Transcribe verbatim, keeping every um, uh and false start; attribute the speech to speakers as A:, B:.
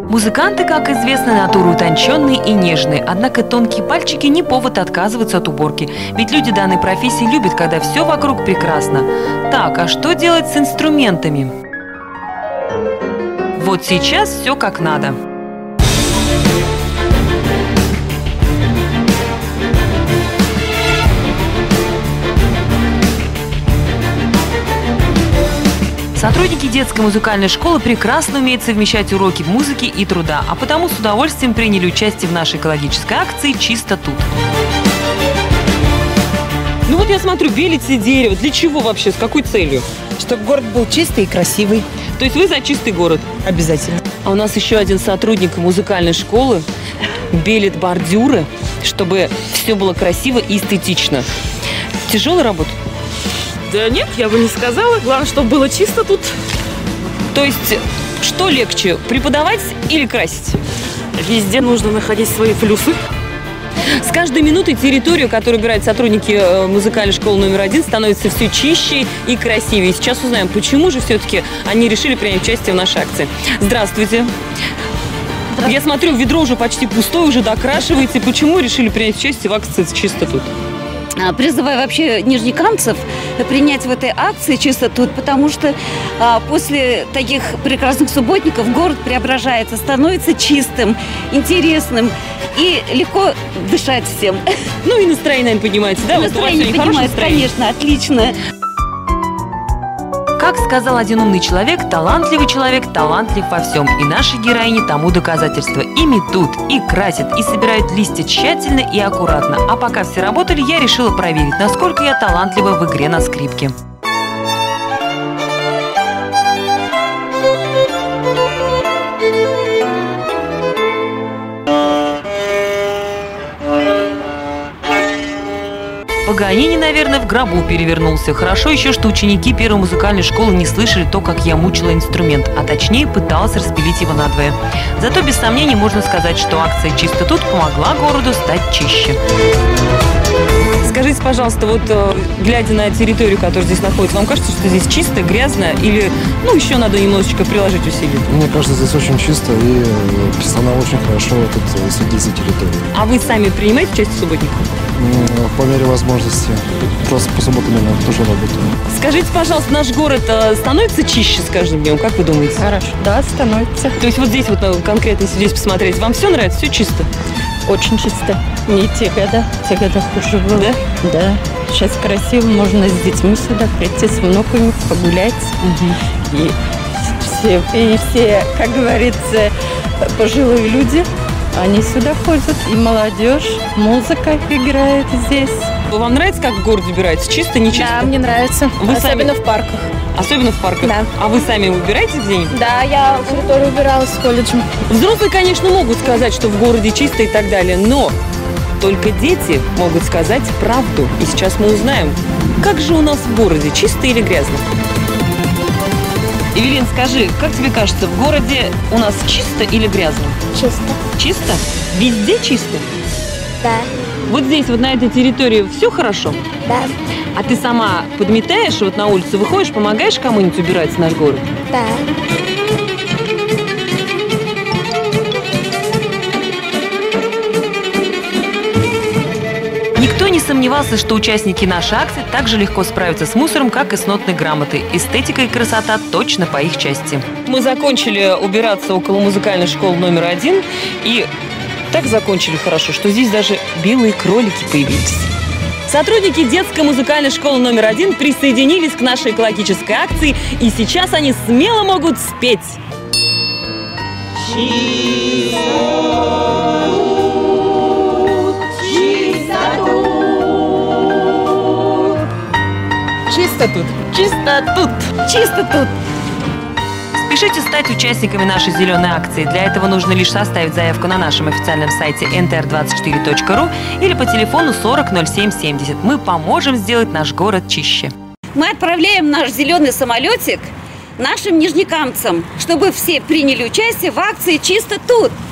A: Музыканты, как известно, натуры утонченные и нежные, однако тонкие пальчики не повод отказываться от уборки. Ведь люди данной профессии любят, когда все вокруг прекрасно. Так, а что делать с инструментами? Вот сейчас все как надо. Сотрудники детской музыкальной школы прекрасно умеют совмещать уроки музыки и труда, а потому с удовольствием приняли участие в нашей экологической акции «Чисто тут».
B: Ну вот я смотрю, белите дерево. Для чего вообще? С какой целью?
C: Чтобы город был чистый и красивый.
B: То есть вы за чистый город?
C: Обязательно.
B: А у нас еще один сотрудник музыкальной школы белит бордюры, чтобы все было красиво и эстетично. Тяжелая работа?
D: Да нет, я бы не сказала. Главное, чтобы было чисто тут.
B: То есть, что легче, преподавать или красить?
D: Везде нужно находить свои плюсы.
B: С каждой минутой территорию, которую убирают сотрудники музыкальной школы номер один, становится все чище и красивее. Сейчас узнаем, почему же все-таки они решили принять участие в нашей акции. Здравствуйте. Здравствуйте. Я смотрю, ведро уже почти пустое, уже докрашиваете. Почему решили принять участие в акции «Чисто тут»?
E: Призываю вообще нижнекамцев принять в этой акции «Чисто тут», потому что а, после таких прекрасных субботников город преображается, становится чистым, интересным и легко дышать всем.
B: Ну и настроение, наверное, поднимается, да?
E: Настроение
B: вот
E: поднимается, конечно, отлично.
A: Как сказал один умный человек, талантливый человек талантлив во всем. И наши героини тому доказательство. И метут, и красят, и собирают листья тщательно и аккуратно. А пока все работали, я решила проверить, насколько я талантлива в игре на скрипке. Паганини, наверное, в гробу перевернулся. Хорошо еще, что ученики первой музыкальной школы не слышали то, как я мучила инструмент, а точнее пыталась распилить его надвое. Зато без сомнений можно сказать, что акция «Чисто тут» помогла городу стать чище.
B: Скажите, пожалуйста, вот глядя на территорию, которая здесь находится, вам кажется, что здесь чисто, грязно или, ну, еще надо немножечко приложить усилий?
F: Мне кажется, здесь очень чисто и персонал очень хорошо тут следит за территорией.
B: А вы сами принимаете участие в субботниках?
F: По мере возможности. Просто по субботам я тоже работаю.
B: Скажите, пожалуйста, наш город становится чище с каждым днем? Как вы думаете?
C: Хорошо. Да, становится.
B: То есть вот здесь вот конкретно, если здесь посмотреть, вам все нравится? Все чисто?
C: Очень чисто. Не те года. Те года хуже было.
B: Да?
C: Да. Сейчас красиво. Можно с детьми сюда прийти, с внуками погулять. Угу. И, все, и все, как говорится, пожилые люди, они сюда ходят. И молодежь, музыка играет здесь.
B: Вам нравится, как в городе убирается? Чисто, не чисто?
G: Да, мне нравится.
B: Вы
G: Особенно
B: сами...
G: в парках.
B: Особенно в парках?
G: Да.
B: А вы сами убираете где-нибудь?
G: Да, я территорию убирала с колледжем.
B: Взрослые, конечно, могут сказать, что в городе чисто и так далее, но только дети могут сказать правду. И сейчас мы узнаем, как же у нас в городе, чисто или грязно? Эвелин, скажи, как тебе кажется, в городе у нас чисто или грязно?
G: Чисто.
B: Чисто? Везде чисто?
G: Да.
B: Вот здесь, вот на этой территории все хорошо?
G: Да.
B: А ты сама подметаешь, вот на улицу выходишь, помогаешь кому-нибудь убирать наш город?
G: Да.
A: Никто не сомневался, что участники нашей акции так же легко справятся с мусором, как и с нотной грамотой. Эстетика и красота точно по их части.
B: Мы закончили убираться около музыкальной школы номер один. И так закончили хорошо, что здесь даже белые кролики появились. Сотрудники детской музыкальной школы номер один присоединились к нашей экологической акции. И сейчас они смело могут спеть.
C: Чисто тут.
E: Чисто тут. Чисто тут.
A: Спешите стать участниками нашей зеленой акции. Для этого нужно лишь составить заявку на нашем официальном сайте эн тэ эр двадцать четыре точка ру или по телефону сорок ноль семь семьдесят. Мы поможем сделать наш город чище.
E: Мы отправляем наш зеленый самолетик нашим нижнекамцам, чтобы все приняли участие в акции «Чисто тут».